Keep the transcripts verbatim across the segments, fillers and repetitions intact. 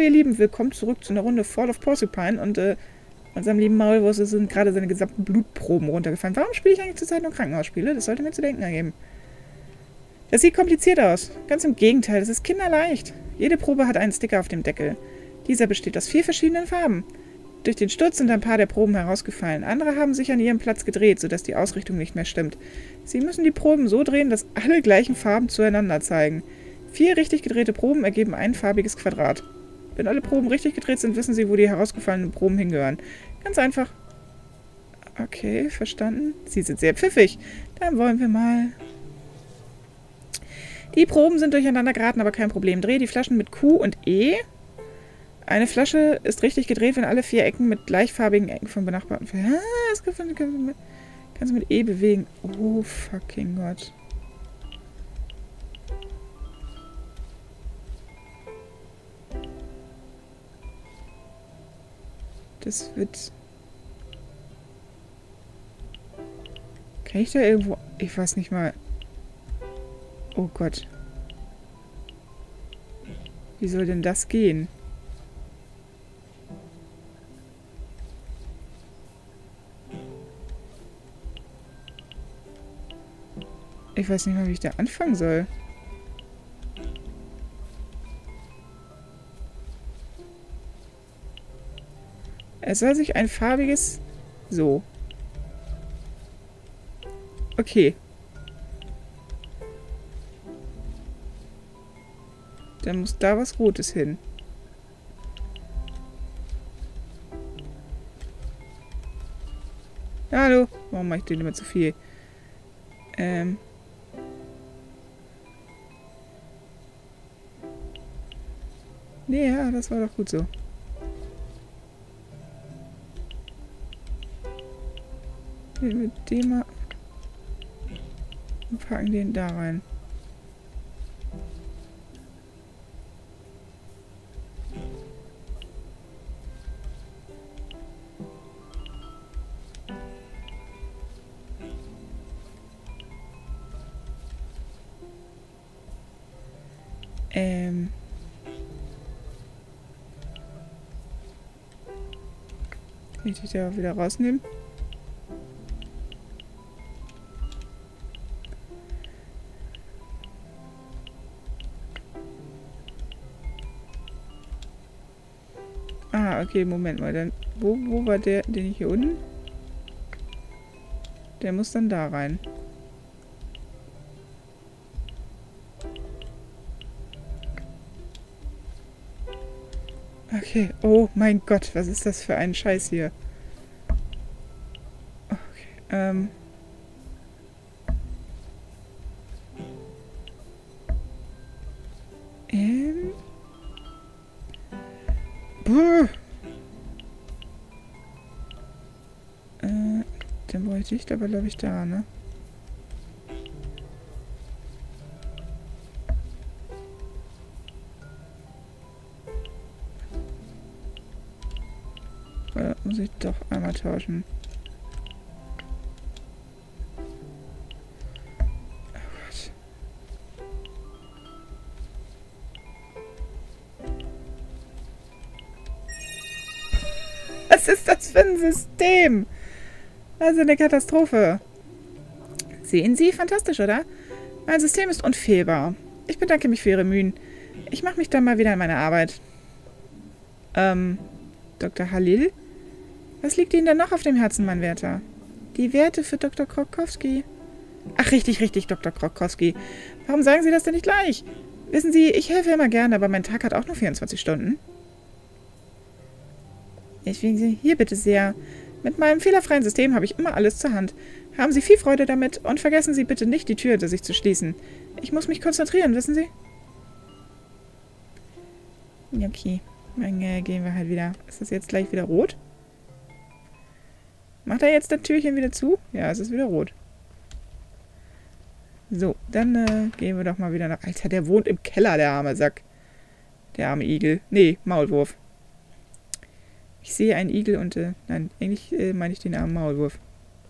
ihr Lieben, willkommen zurück zu einer Runde Fall of Porcupine und äh, unserem lieben Maulwurf sind gerade seine gesamten Blutproben runtergefallen. Warum spiele ich eigentlich zurzeit nur Krankenhausspiele? Das sollte mir zu denken ergeben. Das sieht kompliziert aus. Ganz im Gegenteil, das ist kinderleicht. Jede Probe hat einen Sticker auf dem Deckel. Dieser besteht aus vier verschiedenen Farben. Durch den Sturz sind ein paar der Proben herausgefallen. Andere haben sich an ihrem Platz gedreht, sodass die Ausrichtung nicht mehr stimmt. Sie müssen die Proben so drehen, dass alle gleichen Farben zueinander zeigen. Vier richtig gedrehte Proben ergeben ein farbiges Quadrat. Wenn alle Proben richtig gedreht sind, wissen Sie, wo die herausgefallenen Proben hingehören. Ganz einfach. Okay, verstanden. Sie sind sehr pfiffig. Dann wollen wir mal... Die Proben sind durcheinander geraten, aber kein Problem. Drehe die Flaschen mit Q und E. Eine Flasche ist richtig gedreht, wenn alle vier Ecken mit gleichfarbigen Ecken von benachbarten... Ah, das kann, kann, kannst du mit E bewegen. Oh, fucking Gott. Das wird... Kann ich da irgendwo... Ich weiß nicht mal... Oh Gott. Wie soll denn das gehen? Ich weiß nicht mal, wie ich da anfangen soll. Es soll sich ein farbiges... So. Okay. Dann muss da was Rotes hin. Ja, hallo. Warum mache ich denn immer zu viel? Ähm. Nee, ja, das war doch gut so. Mit dem mal. Und packen den da rein. Ähm. Kann ich die da wieder rausnehmen? Ah, okay, Moment mal. Dann, wo, wo war der, den hier unten? Der muss dann da rein. Okay. Oh mein Gott, was ist das für ein Scheiß hier? Okay, ähm... Ähm... Buh. Äh, den wollte ich, aber glaube ich da, ne? Oder muss ich doch einmal tauschen? Oh Gott. Was ist das für ein System? Also eine Katastrophe. Sehen Sie? Fantastisch, oder? Mein System ist unfehlbar. Ich bedanke mich für Ihre Mühen. Ich mache mich dann mal wieder an meine Arbeit. Ähm, Doktor Halil? Was liegt Ihnen denn noch auf dem Herzen, mein Werter? Die Werte für Doktor Krokowski. Ach, richtig, richtig, Doktor Krokowski. Warum sagen Sie das denn nicht gleich? Wissen Sie, ich helfe immer gerne, aber mein Tag hat auch nur vierundzwanzig Stunden. Deswegen, hier bitte sehr. Mit meinem fehlerfreien System habe ich immer alles zur Hand. Haben Sie viel Freude damit und vergessen Sie bitte nicht, die Tür hinter sich zu schließen. Ich muss mich konzentrieren, wissen Sie? Okay, dann äh, gehen wir halt wieder. Ist das jetzt gleich wieder rot? Macht er jetzt das Türchen wieder zu? Ja, es ist wieder rot. So, dann äh, gehen wir doch mal wieder nach... Alter, der wohnt im Keller, der arme Sack. Der arme Igel. Nee, Maulwurf. Ich sehe einen Igel und... Äh, nein, eigentlich äh, meine ich den armen Maulwurf.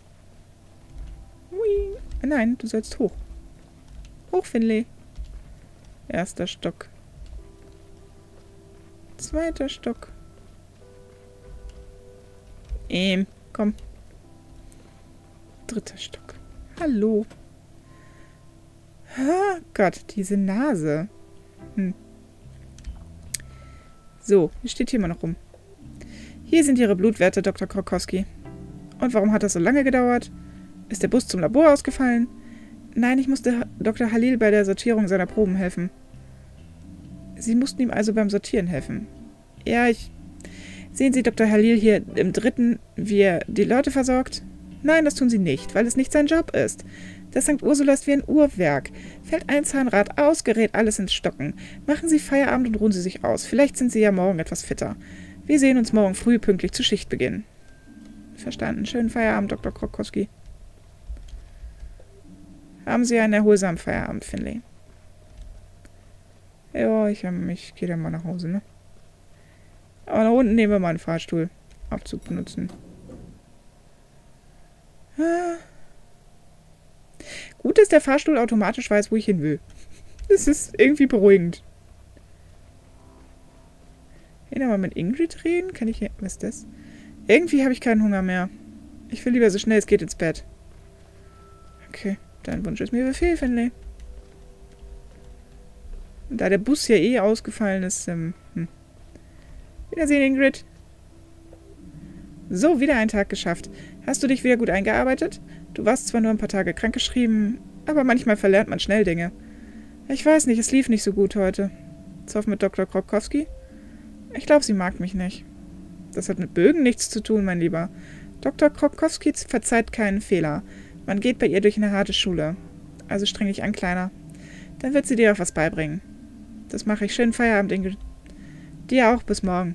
Hui. Nein, du sollst hoch. Hoch, Finley. Erster Stock. Zweiter Stock. Ähm, komm. Dritter Stock. Hallo. Ah, Gott, diese Nase. Hm. So, wie steht hier immer noch rum? Hier sind Ihre Blutwerte, Doktor Krokowski. Und warum hat das so lange gedauert? Ist der Bus zum Labor ausgefallen? Nein, ich musste Doktor Halil bei der Sortierung seiner Proben helfen. Sie mussten ihm also beim Sortieren helfen. Ja, ich... Sehen Sie Doktor Halil hier im dritten, wie er die Leute versorgt? Nein, das tun Sie nicht, weil es nicht sein Job ist. Das Sankt Ursula ist wie ein Uhrwerk. Fällt ein Zahnrad aus, gerät alles ins Stocken. Machen Sie Feierabend und ruhen Sie sich aus. Vielleicht sind Sie ja morgen etwas fitter. Wir sehen uns morgen früh pünktlich zu Schichtbeginn. Verstanden. Schönen Feierabend, Doktor Krokowski. Haben Sie einen erholsamen Feierabend, Finlay. Ja, ich, ähm, ich gehe dann mal nach Hause, ne? Aber nach unten nehmen wir mal einen Fahrstuhl. Abzug benutzen. Ah. Gut, dass der Fahrstuhl automatisch weiß, wo ich hin will. Das ist irgendwie beruhigend. Hier nochmal mit Ingrid reden? Kann ich hier... Was ist das? Irgendwie habe ich keinen Hunger mehr. Ich will lieber so schnell es geht ins Bett. Okay, dein Wunsch ist mir Befehl, Finlay. Und da der Bus ja eh ausgefallen ist, ähm... Hm. Wiedersehen, Ingrid. So, wieder einen Tag geschafft. Hast du dich wieder gut eingearbeitet? Du warst zwar nur ein paar Tage krankgeschrieben, aber manchmal verlernt man schnell Dinge. Ich weiß nicht, es lief nicht so gut heute. Zoff mit Doktor Krokowski? Ich glaube, sie mag mich nicht. Das hat mit Bögen nichts zu tun, mein Lieber. Doktor Krokowski verzeiht keinen Fehler. Man geht bei ihr durch eine harte Schule. Also streng dich an, Kleiner. Dann wird sie dir auch was beibringen. Das mache ich. Schönen Feierabend, Ingrid. Dir auch. Bis morgen.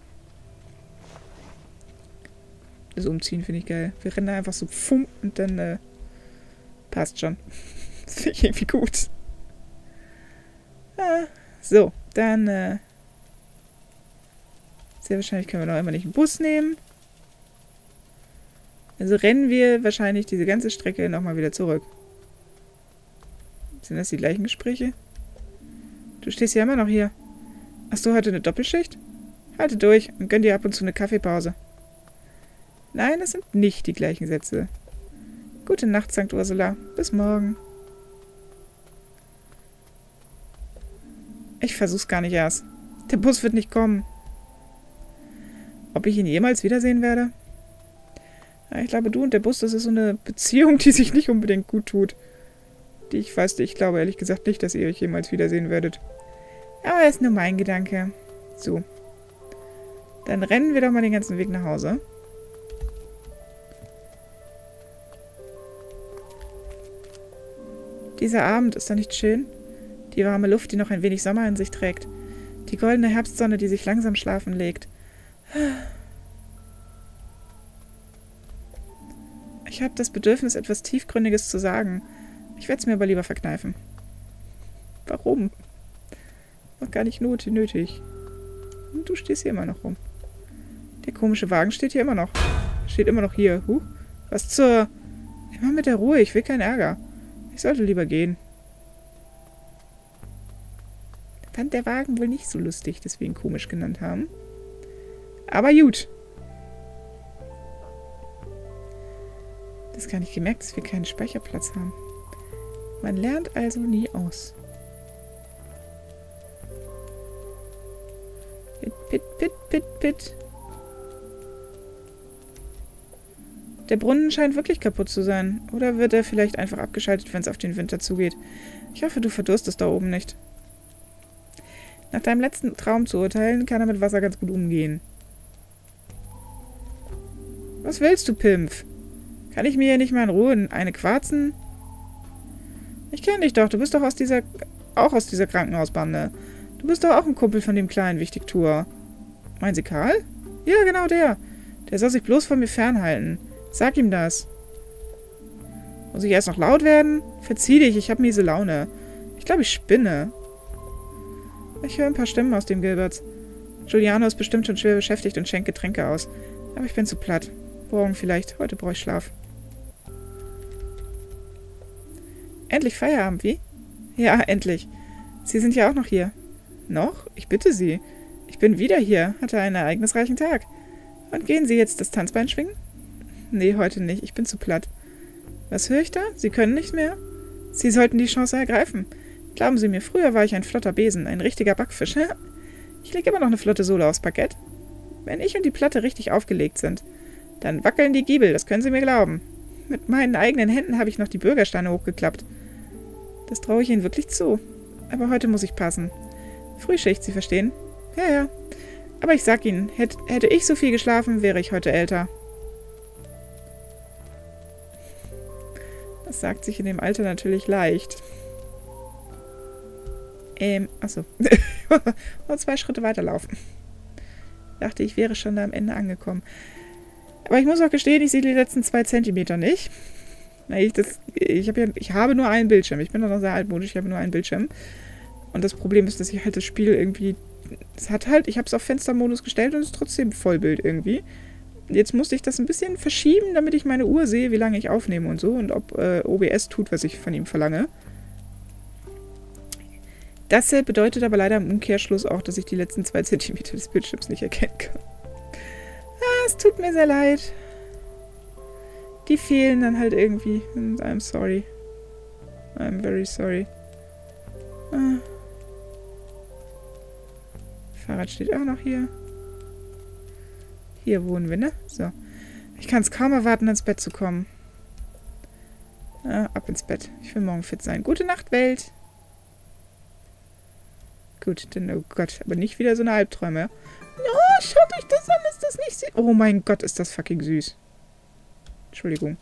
Das Umziehen finde ich geil. Wir rennen da einfach so pfum und dann äh, passt schon. Das finde ich irgendwie gut. Ah, so, dann äh, sehr wahrscheinlich können wir noch immer nicht einen Bus nehmen. Also rennen wir wahrscheinlich diese ganze Strecke nochmal wieder zurück. Sind das die gleichen Gespräche? Du stehst ja immer noch hier. Hast du heute eine Doppelschicht? Halte durch und gönn dir ab und zu eine Kaffeepause. Nein, das sind nicht die gleichen Sätze. Gute Nacht, Sankt Ursula. Bis morgen. Ich versuch's gar nicht erst. Der Bus wird nicht kommen. Ob ich ihn jemals wiedersehen werde? Ja, ich glaube, du und der Bus, das ist so eine Beziehung, die sich nicht unbedingt gut tut. Die ich weiß, ich glaube ehrlich gesagt nicht, dass ihr euch jemals wiedersehen werdet. Aber er ist nur mein Gedanke. So. Dann rennen wir doch mal den ganzen Weg nach Hause. Dieser Abend ist doch nicht schön? Die warme Luft, die noch ein wenig Sommer in sich trägt. Die goldene Herbstsonne, die sich langsam schlafen legt. Ich habe das Bedürfnis, etwas Tiefgründiges zu sagen. Ich werde es mir aber lieber verkneifen. Warum? Noch gar nicht nötig. Und du stehst hier immer noch rum. Der komische Wagen steht hier immer noch. Steht immer noch hier. Huh? Was zur... Immer mit der Ruhe, ich will keinen Ärger. Ich sollte lieber gehen. Fand der Wagen wohl nicht so lustig, deswegen komisch genannt haben. Aber gut. Das gar nicht gemerkt, dass wir keinen Speicherplatz haben. Man lernt also nie aus. Pit, pit, pit, pit, pit. Der Brunnen scheint wirklich kaputt zu sein. Oder wird er vielleicht einfach abgeschaltet, wenn es auf den Winter zugeht? Ich hoffe, du verdurstest da oben nicht. Nach deinem letzten Traum zu urteilen, kann er mit Wasser ganz gut umgehen. Was willst du, Pimpf? Kann ich mir hier nicht mal in Ruhe eine quarzen? Ich kenne dich doch, du bist doch aus dieser, auch aus dieser Krankenhausbande. Du bist doch auch ein Kumpel von dem kleinen Wichtigtuer. Meinen Sie Karl? Ja, genau der. Der soll sich bloß von mir fernhalten. Sag ihm das. Muss ich erst noch laut werden? Verzieh dich, ich habe miese Laune. Ich glaube, ich spinne. Ich höre ein paar Stimmen aus dem Gilberts. Giuliano ist bestimmt schon schwer beschäftigt und schenkt Getränke aus. Aber ich bin zu platt. Morgen vielleicht. Heute brauche ich Schlaf. Endlich Feierabend, wie? Ja, endlich. Sie sind ja auch noch hier. Noch? Ich bitte Sie. Ich bin wieder hier, hatte einen ereignisreichen Tag. Und gehen Sie jetzt das Tanzbein schwingen? Nee, heute nicht. Ich bin zu platt. Was höre ich da? Sie können nicht mehr? Sie sollten die Chance ergreifen. Glauben Sie mir, früher war ich ein flotter Besen, ein richtiger Backfisch. Ich lege immer noch eine flotte Sohle aufs Parkett. Wenn ich und die Platte richtig aufgelegt sind, dann wackeln die Giebel, das können Sie mir glauben. Mit meinen eigenen Händen habe ich noch die Bürgersteine hochgeklappt. Das traue ich Ihnen wirklich zu. Aber heute muss ich passen. Frühschicht, Sie verstehen? Ja, ja. Aber ich sag Ihnen, hätte, hätte ich so viel geschlafen, wäre ich heute älter. Das sagt sich in dem Alter natürlich leicht. Ähm, achso. Und zwei Schritte weiterlaufen. Dachte, ich wäre schon da am Ende angekommen. Aber ich muss auch gestehen, ich sehe die letzten zwei Zentimeter nicht. Ich, das, ich, hab ja, ich habe nur einen Bildschirm. Ich bin doch noch sehr altmodisch, ich habe nur einen Bildschirm. Und das Problem ist, dass ich halt das Spiel irgendwie... Es hat halt, ich habe es auf Fenstermodus gestellt und es ist trotzdem Vollbild irgendwie. Jetzt musste ich das ein bisschen verschieben, damit ich meine Uhr sehe, wie lange ich aufnehme und so. Und ob äh, O B S tut, was ich von ihm verlange. Das bedeutet aber leider im Umkehrschluss auch, dass ich die letzten zwei Zentimeter des Bildschirms nicht erkennen kann. Ah, es tut mir sehr leid. Die fehlen dann halt irgendwie. Und I'm sorry. I'm very sorry. Ah. Fahrrad steht auch noch hier. Hier wohnen wir, ne? So. Ich kann es kaum erwarten, ins Bett zu kommen. Ah, ab ins Bett. Ich will morgen fit sein. Gute Nacht, Welt. Gut, denn, oh Gott, aber nicht wieder so eine Albträume. Oh, schaut euch das an, ist das nicht süß? Oh mein Gott, ist das fucking süß. Entschuldigung.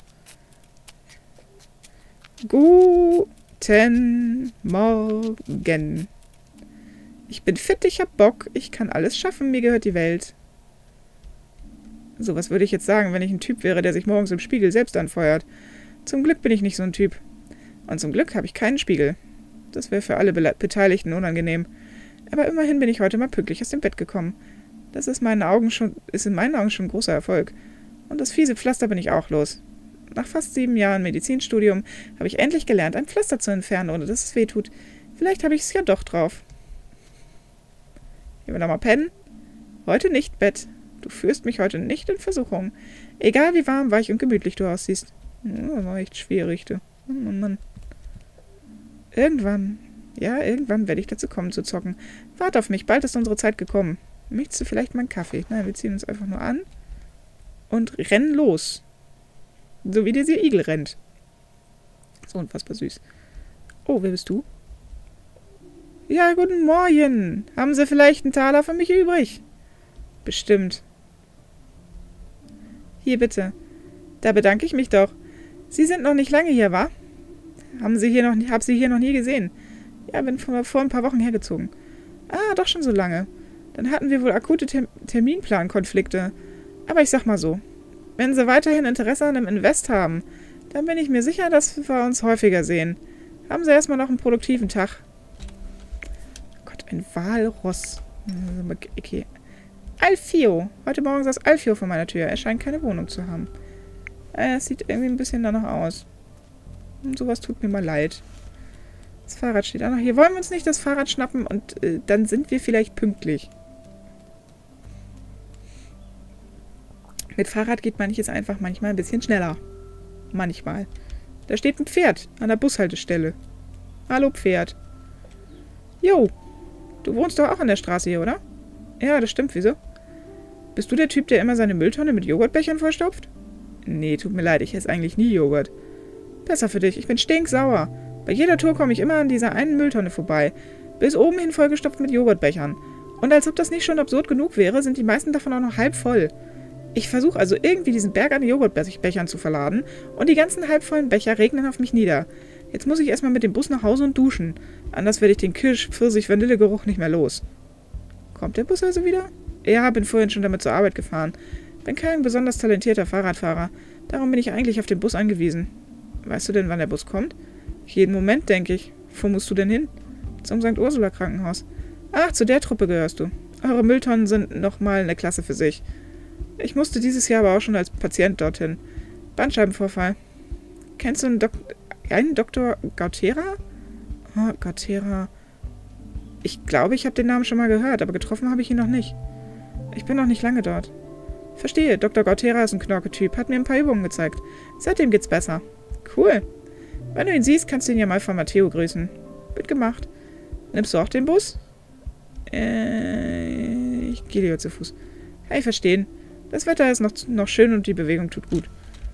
Guten Morgen. Ich bin fit, ich hab Bock, ich kann alles schaffen, mir gehört die Welt. So, was würde ich jetzt sagen, wenn ich ein Typ wäre, der sich morgens im Spiegel selbst anfeuert? Zum Glück bin ich nicht so ein Typ. Und zum Glück habe ich keinen Spiegel. Das wäre für alle Be- Beteiligten unangenehm. Aber immerhin bin ich heute mal pünktlich aus dem Bett gekommen. Das ist, meinen Augen schon, ist in meinen Augen schon ein großer Erfolg. Und das fiese Pflaster bin ich auch los. Nach fast sieben Jahren Medizinstudium habe ich endlich gelernt, ein Pflaster zu entfernen, ohne dass es weh tut. Vielleicht habe ich es ja doch drauf. Gehen wir nochmal pennen? Heute nicht, Bett. Du führst mich heute nicht in Versuchung. Egal wie warm, weich und gemütlich du aussiehst. Oh, das war echt schwierig, du. Oh Mann. Irgendwann, ja, irgendwann werde ich dazu kommen zu zocken. Warte auf mich, bald ist unsere Zeit gekommen. Möchtest du vielleicht mal einen Kaffee? Nein, wir ziehen uns einfach nur an und rennen los. So wie dieser Igel rennt. So unfassbar süß. Oh, wer bist du? Ja, guten Morgen. Haben Sie vielleicht einen Taler für mich übrig? Bestimmt. Hier bitte. Da bedanke ich mich doch. Sie sind noch nicht lange hier, wa? Haben Sie hier noch, hab Sie hier noch nie gesehen? Ja, bin vor, vor ein paar Wochen hergezogen. Ah, doch schon so lange. Dann hatten wir wohl akute Ter- Terminplankonflikte. Aber ich sag mal so, wenn Sie weiterhin Interesse an einem Invest haben, dann bin ich mir sicher, dass wir uns häufiger sehen. Haben Sie erstmal noch einen produktiven Tag. Gott, ein Walross. Okay. Alfio. Heute Morgen saß Alfio vor meiner Tür. Er scheint keine Wohnung zu haben. Es sieht irgendwie ein bisschen danach aus. Und sowas tut mir mal leid. Das Fahrrad steht auch noch hier. Wollen wir uns nicht das Fahrrad schnappen und äh, dann sind wir vielleicht pünktlich. Mit Fahrrad geht manches einfach manchmal ein bisschen schneller. Manchmal. Da steht ein Pferd an der Bushaltestelle. Hallo Pferd. Jo, du wohnst doch auch an der Straße hier, oder? Ja, das stimmt. Wieso? Bist du der Typ, der immer seine Mülltonne mit Joghurtbechern vollstopft? Nee, tut mir leid, ich esse eigentlich nie Joghurt. Besser für dich, ich bin stinksauer. Bei jeder Tour komme ich immer an dieser einen Mülltonne vorbei. Bis oben hin vollgestopft mit Joghurtbechern. Und als ob das nicht schon absurd genug wäre, sind die meisten davon auch noch halb voll. Ich versuche also irgendwie diesen Berg an Joghurtbechern zu verladen und die ganzen halbvollen Becher regnen auf mich nieder. Jetzt muss ich erstmal mit dem Bus nach Hause und duschen. Anders werde ich den Kirsch-Pfirsich-Vanillegeruch nicht mehr los. Kommt der Bus also wieder? Ja, bin vorhin schon damit zur Arbeit gefahren. Bin kein besonders talentierter Fahrradfahrer. Darum bin ich eigentlich auf den Bus angewiesen. Weißt du denn, wann der Bus kommt? Jeden Moment, denke ich. Wo musst du denn hin? Zum Sankt Ursula Krankenhaus. Ach, zu der Truppe gehörst du. Eure Mülltonnen sind nochmal eine Klasse für sich. Ich musste dieses Jahr aber auch schon als Patient dorthin. Bandscheibenvorfall. Kennst du einen, Dok einen Doktor Gautera? Oh, Gautera. Ich glaube, ich habe den Namen schon mal gehört, aber getroffen habe ich ihn noch nicht. Ich bin noch nicht lange dort. Verstehe, Doktor Gautera ist ein Knorke-Typ, hat mir ein paar Übungen gezeigt. Seitdem geht's besser. Cool. Wenn du ihn siehst, kannst du ihn ja mal von Matteo grüßen. Wird gemacht. Nimmst du auch den Bus? Äh, ich gehe lieber zu Fuß. Kann ich verstehen. Das Wetter ist noch, noch schön und die Bewegung tut gut.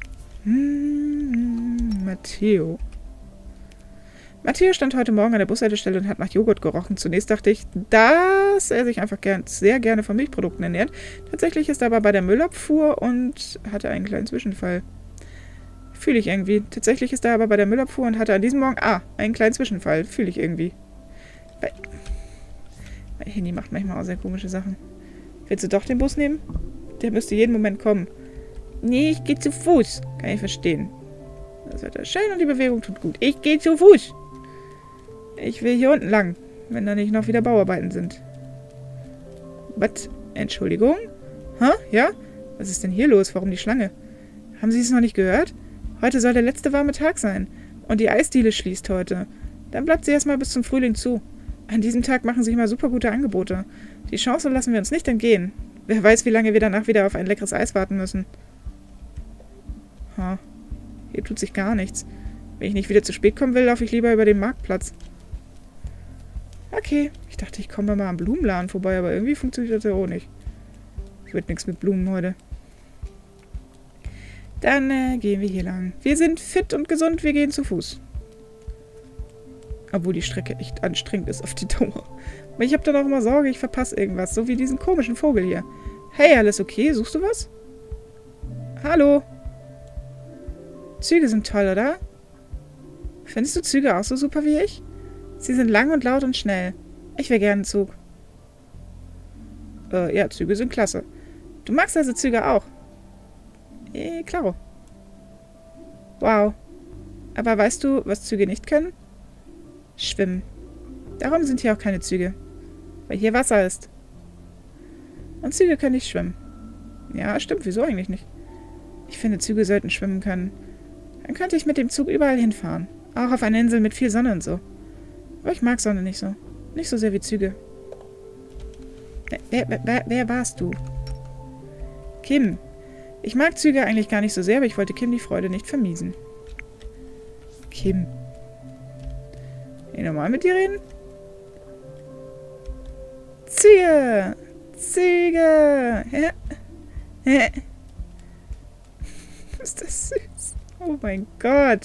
Hm, Matteo. Matteo stand heute Morgen an der Bushaltestelle und hat nach Joghurt gerochen. Zunächst dachte ich, dass er sich einfach gern, sehr gerne von Milchprodukten ernährt. Tatsächlich ist er aber bei der Müllabfuhr und hatte einen kleinen Zwischenfall. Fühle ich irgendwie. Tatsächlich ist er aber bei der Müllabfuhr und hatte an diesem Morgen, ah, einen kleinen Zwischenfall. Fühle ich irgendwie. Weil, mein Handy macht manchmal auch sehr komische Sachen. Willst du doch den Bus nehmen? Der müsste jeden Moment kommen. Nee, ich gehe zu Fuß. Kann ich verstehen. Das Wetter ist schön und die Bewegung tut gut. Ich gehe zu Fuß. Ich will hier unten lang, wenn da nicht noch wieder Bauarbeiten sind. Was? Entschuldigung? Hä? Ja? Was ist denn hier los? Warum die Schlange? Haben Sie es noch nicht gehört? Heute soll der letzte warme Tag sein. Und die Eisdiele schließt heute. Dann bleibt sie erstmal bis zum Frühling zu. An diesem Tag machen sich immer super gute Angebote. Die Chance lassen wir uns nicht entgehen. Wer weiß, wie lange wir danach wieder auf ein leckeres Eis warten müssen. Ha. Hier tut sich gar nichts. Wenn ich nicht wieder zu spät kommen will, laufe ich lieber über den Marktplatz. Okay, ich dachte, ich komme mal am Blumenladen vorbei, aber irgendwie funktioniert das ja auch nicht. Es wird nichts mit Blumen heute. Dann äh, gehen wir hier lang. Wir sind fit und gesund, wir gehen zu Fuß. Obwohl die Strecke echt anstrengend ist auf die Dauer. Aber ich habe dann auch immer Sorge, ich verpasse irgendwas. So wie diesen komischen Vogel hier. Hey, alles okay? Suchst du was? Hallo? Züge sind toll, oder? Findest du Züge auch so super wie ich? Sie sind lang und laut und schnell. Ich wäre gerne einen Zug. Äh, ja, Züge sind klasse. Du magst also Züge auch? Eh, klaro. Wow. Aber weißt du, was Züge nicht können? Schwimmen. Darum sind hier auch keine Züge. Weil hier Wasser ist. Und Züge können nicht schwimmen. Ja, stimmt. Wieso eigentlich nicht? Ich finde, Züge sollten schwimmen können. Dann könnte ich mit dem Zug überall hinfahren. Auch auf einer Insel mit viel Sonne und so. Aber ich mag Sonne nicht so. Nicht so sehr wie Züge. Wer, wer, wer, wer warst du? Kim. Ich mag Züge eigentlich gar nicht so sehr, aber ich wollte Kim die Freude nicht vermiesen. Kim. Will ich nochmal mit dir reden? Züge! Züge! Ist das süß? Oh mein Gott.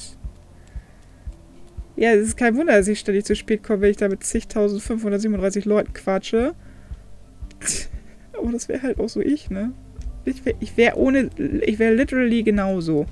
Ja, es ist kein Wunder, dass ich ständig zu spät komme, wenn ich da mit zigtausendfünfhundertsiebenunddreißig Leuten quatsche. Aber das wäre halt auch so ich, ne? Ich wäre ich wär ohne... Ich wäre literally genauso.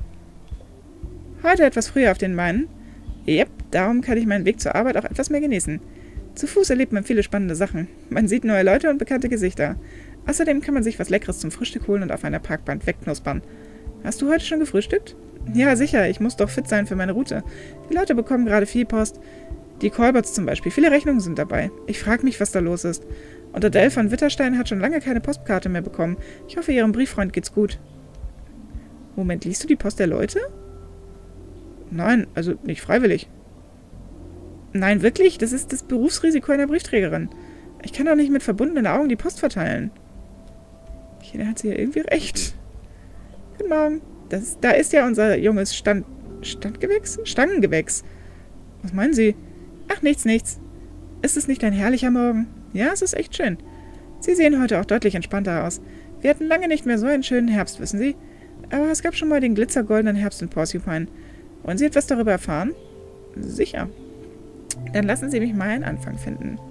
Heute etwas früher auf den Beinen. Yep, darum kann ich meinen Weg zur Arbeit auch etwas mehr genießen. Zu Fuß erlebt man viele spannende Sachen. Man sieht neue Leute und bekannte Gesichter. Außerdem kann man sich was Leckeres zum Frühstück holen und auf einer Parkbank wegknuspern. Hast du heute schon gefrühstückt? Ja, sicher. Ich muss doch fit sein für meine Route. Die Leute bekommen gerade viel Post. Die Colberts zum Beispiel. Viele Rechnungen sind dabei. Ich frage mich, was da los ist. Und Adele von Witterstein hat schon lange keine Postkarte mehr bekommen. Ich hoffe, ihrem Brieffreund geht's gut. Moment, liest du die Post der Leute? Nein, also nicht freiwillig. Nein, wirklich? Das ist das Berufsrisiko einer Briefträgerin. Ich kann doch nicht mit verbundenen Augen die Post verteilen. Okay, da hat sie ja irgendwie recht. Guten Morgen. Das, da ist ja unser junges Stand... Standgewächs? Stangengewächs. Was meinen Sie? Ach, nichts, nichts. Ist es nicht ein herrlicher Morgen? Ja, es ist echt schön. Sie sehen heute auch deutlich entspannter aus. Wir hatten lange nicht mehr so einen schönen Herbst, wissen Sie? Aber es gab schon mal den glitzergoldenen Herbst in Porcupine. Wollen Sie etwas darüber erfahren? Sicher. Dann lassen Sie mich mal einen Anfang finden.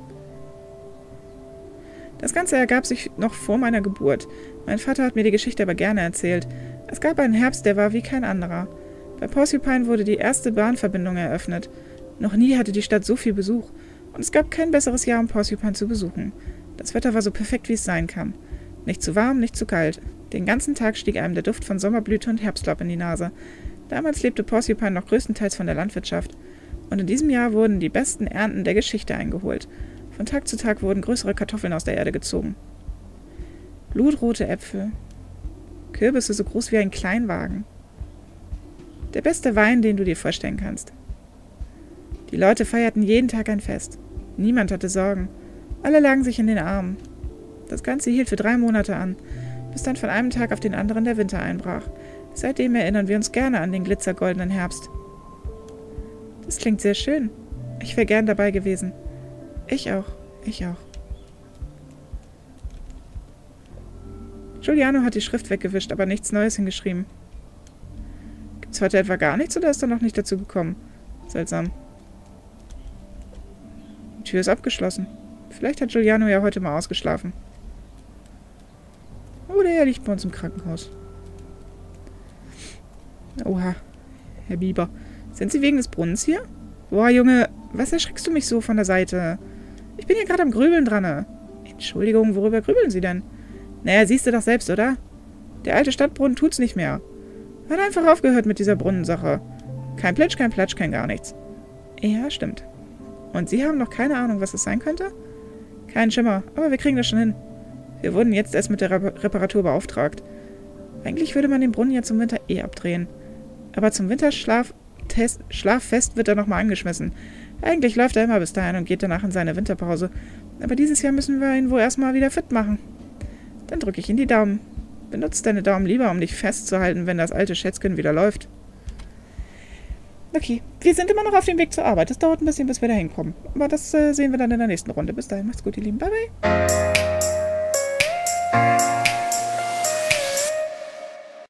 Das Ganze ergab sich noch vor meiner Geburt. Mein Vater hat mir die Geschichte aber gerne erzählt. Es gab einen Herbst, der war wie kein anderer. Bei Porcupine wurde die erste Bahnverbindung eröffnet. Noch nie hatte die Stadt so viel Besuch. Und es gab kein besseres Jahr, um Porcupine zu besuchen. Das Wetter war so perfekt, wie es sein kann. Nicht zu warm, nicht zu kalt. Den ganzen Tag stieg einem der Duft von Sommerblüte und Herbstlaub in die Nase. Damals lebte Porcupine noch größtenteils von der Landwirtschaft. Und in diesem Jahr wurden die besten Ernten der Geschichte eingeholt. Von Tag zu Tag wurden größere Kartoffeln aus der Erde gezogen. Blutrote Äpfel. Kürbisse so groß wie ein Kleinwagen. Der beste Wein, den du dir vorstellen kannst. Die Leute feierten jeden Tag ein Fest. Niemand hatte Sorgen. Alle lagen sich in den Armen. Das Ganze hielt für drei Monate an, bis dann von einem Tag auf den anderen der Winter einbrach. Seitdem erinnern wir uns gerne an den glitzergoldenen Herbst. Das klingt sehr schön. Ich wäre gern dabei gewesen. Ich auch. Ich auch. Giuliano hat die Schrift weggewischt, aber nichts Neues hingeschrieben. Gibt's heute etwa gar nichts oder ist er noch nicht dazu gekommen? Seltsam. Die Tür ist abgeschlossen. Vielleicht hat Giuliano ja heute mal ausgeschlafen. Oder er liegt bei uns im Krankenhaus. Oha, Herr Bieber. Sind Sie wegen des Brunnens hier? Boah, Junge, was erschreckst du mich so von der Seite? Ich bin hier gerade am Grübeln dran. Entschuldigung, worüber grübeln Sie denn? Naja, siehst du doch selbst, oder? Der alte Stadtbrunnen tut's nicht mehr. Hat einfach aufgehört mit dieser Brunnensache. Kein Plitsch, kein Platsch, kein gar nichts. Ja, stimmt. Und Sie haben noch keine Ahnung, was es sein könnte? Kein Schimmer, aber wir kriegen das schon hin. Wir wurden jetzt erst mit der Rep- Reparatur beauftragt. Eigentlich würde man den Brunnen ja zum Winter eh abdrehen. Aber zum Winterschlaf Test, Schlaffest wird er nochmal angeschmissen. Eigentlich läuft er immer bis dahin und geht danach in seine Winterpause. Aber dieses Jahr müssen wir ihn wohl erstmal wieder fit machen. Dann drücke ich Ihnen die Daumen. Benutzt deine Daumen lieber, um dich festzuhalten, wenn das alte Schätzchen wieder läuft. Okay, wir sind immer noch auf dem Weg zur Arbeit. Es dauert ein bisschen, bis wir da hinkommen. Aber das äh, sehen wir dann in der nächsten Runde. Bis dahin, macht's gut, ihr Lieben. Bye, bye.